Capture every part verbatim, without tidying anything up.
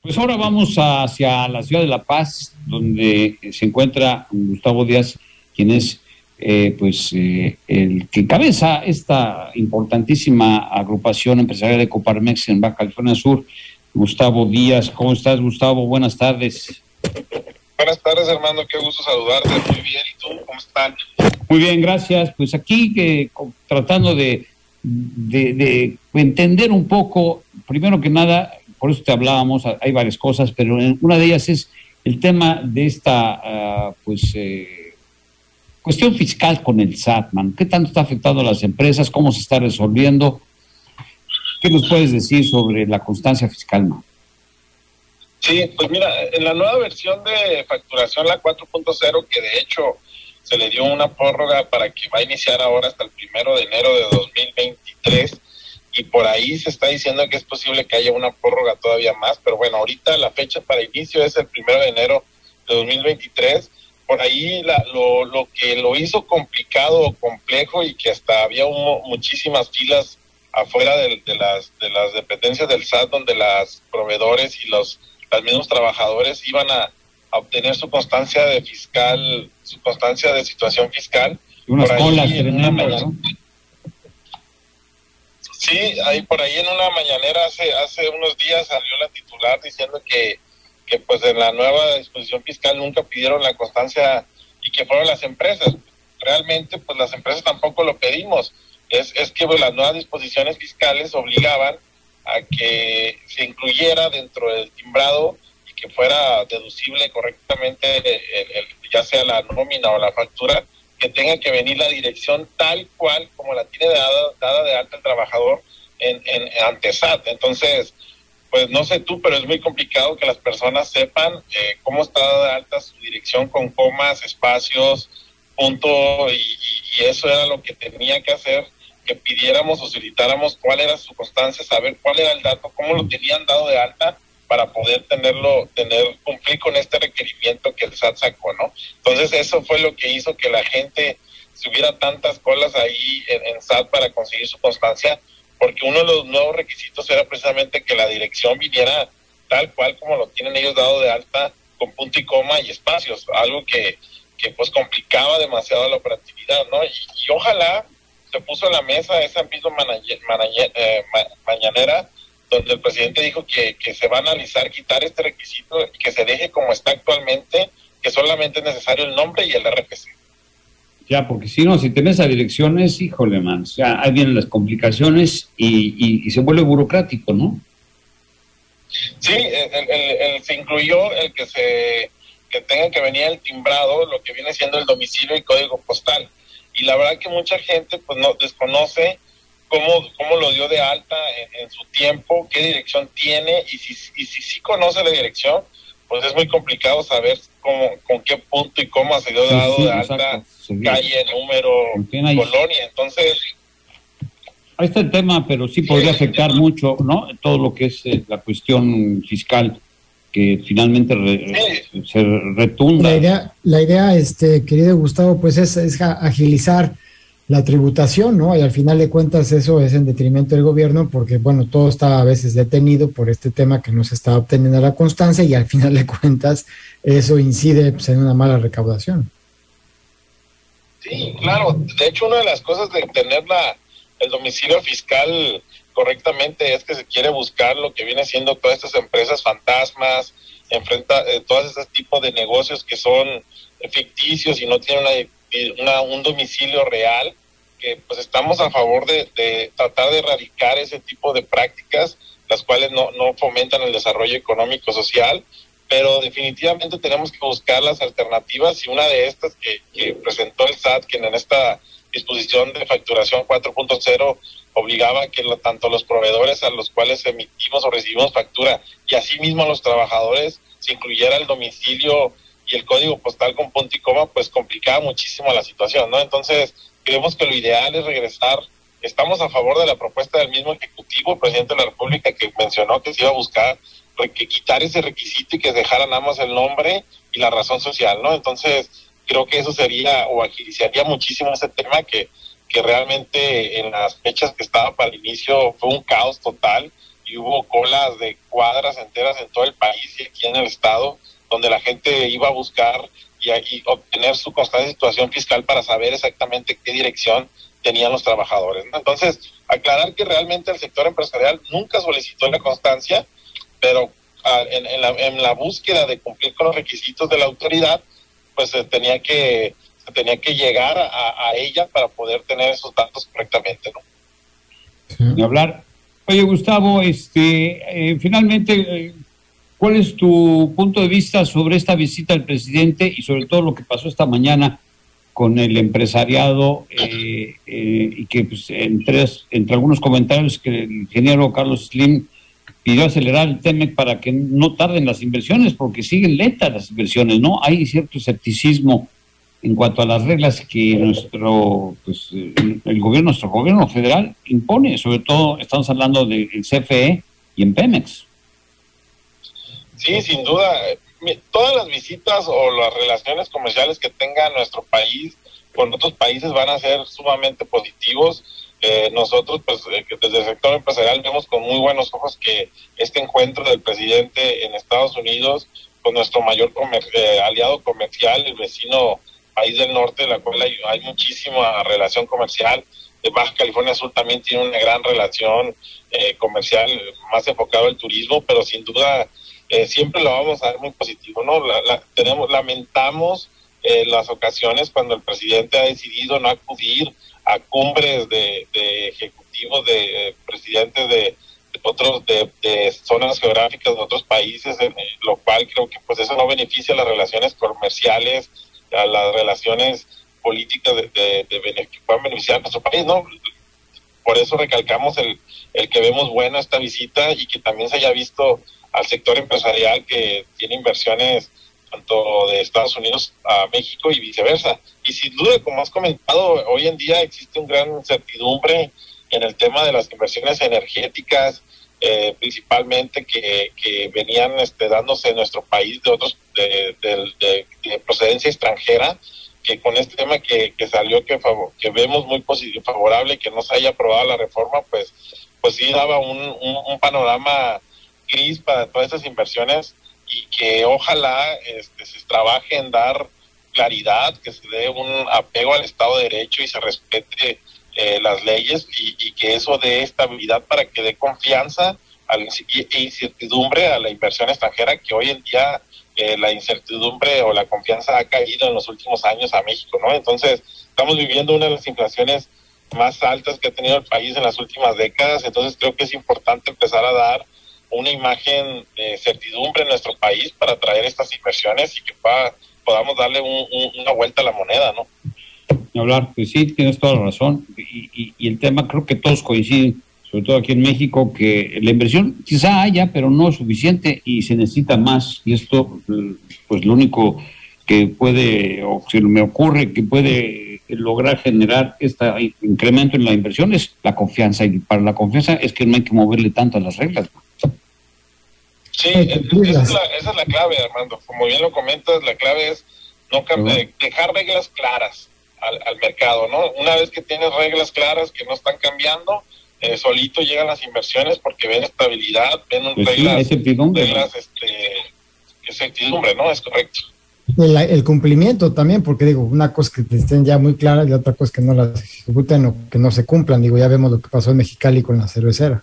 Pues ahora vamos hacia la ciudad de La Paz, donde se encuentra Gustavo Díaz, quien es eh, pues eh, el que encabeza esta importantísima agrupación empresarial de Coparmex en Baja California Sur. Gustavo Díaz, ¿cómo estás, Gustavo? Buenas tardes. Buenas tardes, hermano, qué gusto saludarte. Muy bien, ¿y tú cómo están? Muy bien, gracias. Pues aquí que tratando de, de, de entender un poco, primero que nada, por eso te hablábamos, hay varias cosas, pero una de ellas es el tema de esta uh, pues eh, cuestión fiscal con el S A T, man. ¿Qué tanto está afectando a las empresas? ¿Cómo se está resolviendo? ¿Qué nos puedes decir sobre la constancia fiscal, man? Sí, pues mira, en la nueva versión de facturación, la cuatro punto cero, que de hecho se le dio una prórroga para que va a iniciar ahora hasta el primero de enero de dos mil veintitrés, y por ahí se está diciendo que es posible que haya una prórroga todavía más, pero bueno, ahorita la fecha para inicio es el primero de enero de dos mil veintitrés. Por ahí la, lo, lo que lo hizo complicado o complejo, y que hasta había un, muchísimas filas afuera de, de, las, de las dependencias del S A T, donde los proveedores y los, los mismos trabajadores iban a, a obtener su constancia de fiscal, su constancia de situación fiscal. Unas por colas ahí, tremendas, mañana, ¿no? Sí, ahí por ahí en una mañanera hace hace unos días salió la titular diciendo que, que pues en la nueva disposición fiscal nunca pidieron la constancia, y que fueron las empresas. Realmente pues las empresas tampoco lo pedimos. Es, es que pues, las nuevas disposiciones fiscales obligaban a que se incluyera dentro del timbrado y que fuera deducible correctamente el, el, ya sea la nómina o la factura, que tenga que venir la dirección tal cual como la tiene dada, dada de alta el trabajador en, en, ante S A T. Entonces, pues no sé tú, pero es muy complicado que las personas sepan eh, cómo está dada de alta su dirección con comas, espacios, punto, y, y, y eso era lo que tenía que hacer, que pidiéramos o solicitáramos cuál era su constancia, saber cuál era el dato, cómo lo tenían dado de alta, para poder tenerlo, tener, cumplir con este requerimiento que el S A T sacó, ¿no? Entonces eso fue lo que hizo que la gente si hubiera tantas colas ahí en, en S A T para conseguir su constancia, porque uno de los nuevos requisitos era precisamente que la dirección viniera tal cual como lo tienen ellos dado de alta, con punto y coma y espacios, algo que, que pues complicaba demasiado la operatividad, ¿no? Y, y ojalá se puso en la mesa esa misma manager, manager, eh, ma, mañanera, donde el presidente dijo que, que se va a analizar quitar este requisito y que se deje como está actualmente, que solamente es necesario el nombre y el R F C. Ya, porque si no, si tenés a direcciones, híjole, man, o sea, ahí vienen las complicaciones y, y, y se vuelve burocrático, ¿no? Sí, el, el, el, se incluyó el que se que tenga que venir el timbrado, lo que viene siendo el domicilio y código postal. Y la verdad que mucha gente pues no desconoce cómo, cómo lo dio de alta en, en su tiempo, qué dirección tiene, y si y si sí conoce la dirección, pues es muy complicado saber cómo, con qué punto y cómo se dio Sí, dado sí, de exacto, alta, sí, calle, número, hay... colonia. Entonces, ahí está el tema, pero sí podría afectar mucho, ¿no? Todo lo que es eh, la cuestión fiscal, que finalmente re, sí. se retunda. La idea, la idea este, querido Gustavo, pues es, es agilizar la tributación, ¿no? Y al final de cuentas eso es en detrimento del gobierno, porque, bueno, todo está a veces detenido por este tema que no se está obteniendo la constancia, y al final de cuentas eso incide pues, en una mala recaudación. Sí, claro. De hecho, una de las cosas de tener la, el domicilio fiscal correctamente es que se quiere buscar lo que viene siendo todas estas empresas fantasmas, enfrenta eh, todos estos tipos de negocios que son ficticios y no tienen una, una, un domicilio real, que pues estamos a favor de, de tratar de erradicar ese tipo de prácticas, las cuales no, no fomentan el desarrollo económico social, pero definitivamente tenemos que buscar las alternativas, y una de estas que, que presentó el S A T, que en esta disposición de facturación cuatro punto cero obligaba a que lo, tanto los proveedores a los cuales emitimos o recibimos factura, y asimismo a los trabajadores, se incluyera el domicilio y el código postal con punto y coma, pues complicaba muchísimo la situación, ¿no? Entonces, creemos que lo ideal es regresar. Estamos a favor de la propuesta del mismo Ejecutivo, el presidente de la República, que mencionó que se iba a buscar que quitar ese requisito y que dejaran nada más el nombre y la razón social, ¿no? Entonces, creo que eso sería, o agilizaría muchísimo ese tema, que, que realmente en las fechas que estaba para el inicio fue un caos total, y hubo colas de cuadras enteras en todo el país y aquí en el estado, donde la gente iba a buscar y, y obtener su constante situación fiscal para saber exactamente qué dirección tenían los trabajadores, ¿no? Entonces, aclarar que realmente el sector empresarial nunca solicitó la constancia, pero a, en, en, la, en la búsqueda de cumplir con los requisitos de la autoridad, pues se tenía que, se tenía que llegar a, a ella para poder tener esos datos correctamente, ¿no? De hablar. Oye, Gustavo, este, eh, finalmente, eh, ¿cuál es tu punto de vista sobre esta visita del presidente y sobre todo lo que pasó esta mañana con el empresariado eh, eh, y que pues, entre, entre algunos comentarios que el ingeniero Carlos Slim pidió acelerar el TEMEC para que no tarden las inversiones porque siguen lentas las inversiones, ¿no? Hay cierto escepticismo en cuanto a las reglas que nuestro, pues, el gobierno, nuestro gobierno federal impone, sobre todo estamos hablando del C F E y en Pemex. Sí, sin duda, todas las visitas o las relaciones comerciales que tenga nuestro país con otros países van a ser sumamente positivos. Eh, nosotros, pues, eh, desde el sector empresarial vemos con muy buenos ojos que este encuentro del presidente en Estados Unidos con nuestro mayor comer eh, aliado comercial, el vecino país del norte, en la cual hay, hay muchísima relación comercial. De Baja California Sur también tiene una gran relación eh, comercial, más enfocado al turismo, pero sin duda eh, siempre lo vamos a ver muy positivo, ¿no? La, la, tenemos, lamentamos eh, las ocasiones cuando el presidente ha decidido no acudir a cumbres de, de ejecutivos, de eh, presidentes de, de otros, de, de zonas geográficas de otros países, eh, lo cual creo que pues eso no beneficia a las relaciones comerciales, a las relaciones políticas de, de, de bene, que puedan beneficiar a nuestro país, ¿no? Por eso recalcamos el, el que vemos buena esta visita y que también se haya visto al sector empresarial que tiene inversiones tanto de Estados Unidos a México y viceversa. Y sin duda, como has comentado, hoy en día existe una gran incertidumbre en el tema de las inversiones energéticas, eh, principalmente que, que venían este, dándose en nuestro país de otros de, de, de, de procedencia extranjera, que con este tema que, que salió que, favor, que vemos muy positivo, favorable, que no se haya aprobado la reforma, pues pues sí daba un, un, un panorama gris para todas estas inversiones y que ojalá este, se trabaje en dar claridad, que se dé un apego al Estado de Derecho y se respete eh, las leyes y, y que eso dé estabilidad para que dé confianza a la, e incertidumbre a la inversión extranjera, que hoy en día eh, la incertidumbre o la confianza ha caído en los últimos años a México, ¿no? Entonces estamos viviendo una de las inflaciones más altas que ha tenido el país en las últimas décadas, entonces creo que es importante empezar a dar una imagen de certidumbre en nuestro país para atraer estas inversiones y que pueda, podamos darle un, un, una vuelta a la moneda, ¿no? Hablar, pues sí, tienes toda la razón. Y, y, y el tema, creo que todos coinciden, sobre todo aquí en México, que la inversión quizá haya, pero no es suficiente y se necesita más. Y esto, pues lo único que puede, o se me ocurre que puede lograr generar este incremento en la inversión es la confianza. Y para la confianza es que no hay que moverle tanto a las reglas. Sí, esa es, la, esa es la clave, Armando. Como bien lo comentas, la clave es no uh-huh. dejar reglas claras al, al mercado, ¿no? Una vez que tienes reglas claras que no están cambiando, eh, solito llegan las inversiones porque ven estabilidad, ven un pues reglas, sí, reglas este, certidumbre, ¿no? Es correcto. El, el cumplimiento también, porque digo, una cosa que te estén ya muy claras y otra cosa que no las ejecuten o que no se cumplan. Digo, ya vemos lo que pasó en Mexicali con la cervecera.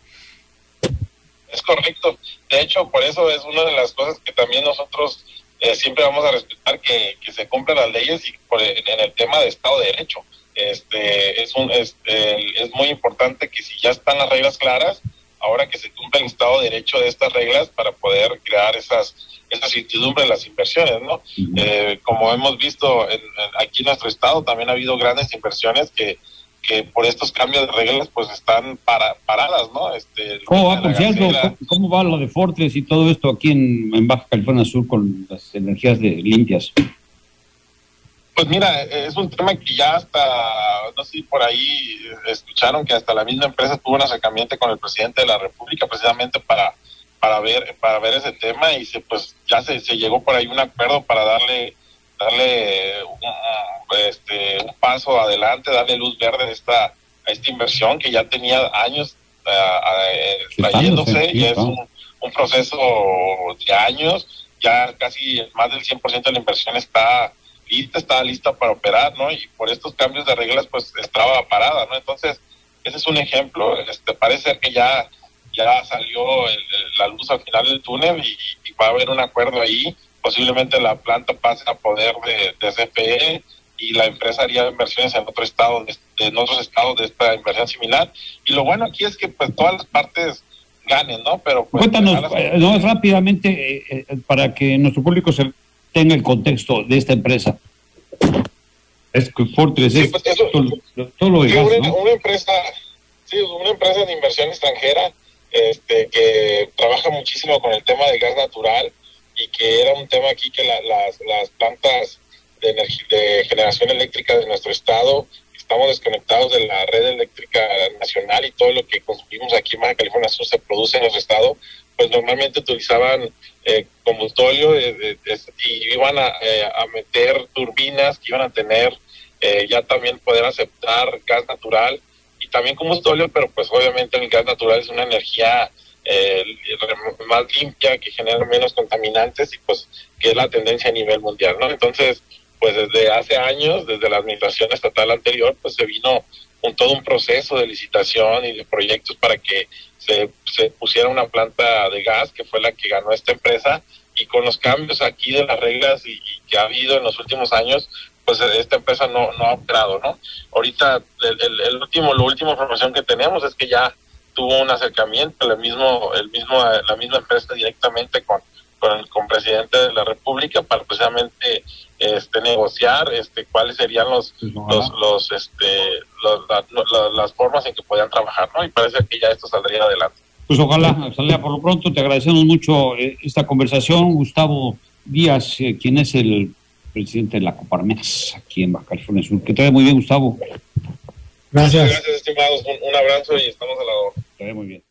Es correcto. De hecho, por eso es una de las cosas que también nosotros eh, siempre vamos a respetar, que, que se cumplan las leyes y por el, en el tema de Estado de Derecho. Este, es, un, este, es muy importante que si ya están las reglas claras, ahora que se cumpla el Estado de Derecho de estas reglas para poder crear esas esa certidumbre en las inversiones, ¿no? Uh-huh. Eh, como hemos visto en, en, aquí en nuestro estado, también ha habido grandes inversiones que que por estos cambios de reglas pues están para, paradas, ¿no? Este, ¿Cómo va, por cierto? ¿Cómo, ¿Cómo va lo de Fortress y todo esto aquí en, en Baja California Sur con las energías de, limpias? Pues mira, es un tema que ya hasta, no sé si por ahí escucharon que hasta la misma empresa tuvo un acercamiento con el presidente de la República precisamente para para ver para ver ese tema y se pues ya se, se llegó por ahí un acuerdo para darle darle un, este, un paso adelante, darle luz verde a esta, a esta inversión que ya tenía años uh, trayéndose, y es un, un proceso de años, ya casi más del cien por ciento de la inversión está lista, está lista para operar, ¿no? Y por estos cambios de reglas, pues estaba parada, ¿no? Entonces, ese es un ejemplo. Este, parece ser que ya, ya salió el, la luz al final del túnel y, y va a haber un acuerdo ahí. Posiblemente la planta pase a poder de, de C F E y la empresa haría inversiones en otro estado, de, en otros estados de esta inversión similar. Y lo bueno aquí es que pues todas las partes ganen, ¿no? Pero pues, cuéntanos, eh, no, rápidamente, eh, eh, para que nuestro público se tenga el contexto de esta empresa. Es que Fortress sí, es pues eso, todo, todo lo de sí, gas, una, ¿no? una empresa, sí, una empresa de inversión extranjera, este, que trabaja muchísimo con el tema de gas natural, y que era un tema aquí que la, las, las plantas de, energía, de generación eléctrica de nuestro estado, estamos desconectados de la red eléctrica nacional, y todo lo que consumimos aquí en Baja California Sur se produce en nuestro estado, pues normalmente utilizaban eh, combustorio eh, eh, eh, y iban a, eh, a meter turbinas que iban a tener eh, ya también poder aceptar gas natural y también combustorio, pero pues obviamente el gas natural es una energía eh, más limpia, que genera menos contaminantes, y pues que es la tendencia a nivel mundial, ¿no? Entonces, pues desde hace años, desde la administración estatal anterior, pues se vino con todo un proceso de licitación y de proyectos para que se, se pusiera una planta de gas, que fue la que ganó esta empresa, y con los cambios aquí de las reglas y, y que ha habido en los últimos años, pues esta empresa no, no ha operado, ¿no? Ahorita el, el, el último, la última información que tenemos es que ya tuvo un acercamiento, el mismo, el mismo, la misma empresa directamente con, con el con presidente de la República para precisamente este negociar este cuáles serían los pues no, los, los este los, la, la, las formas en que podían trabajar, ¿no? Y parece que ya esto saldría adelante. Pues ojalá, salga por lo pronto. Te agradecemos mucho eh, esta conversación. Gustavo Díaz, eh, quien es el presidente de la Coparmex aquí en Baja California Sur. Que te vaya muy bien, Gustavo. Gracias. Gracias, estimados. Un, un abrazo y estamos a la hora. Te vaya muy bien.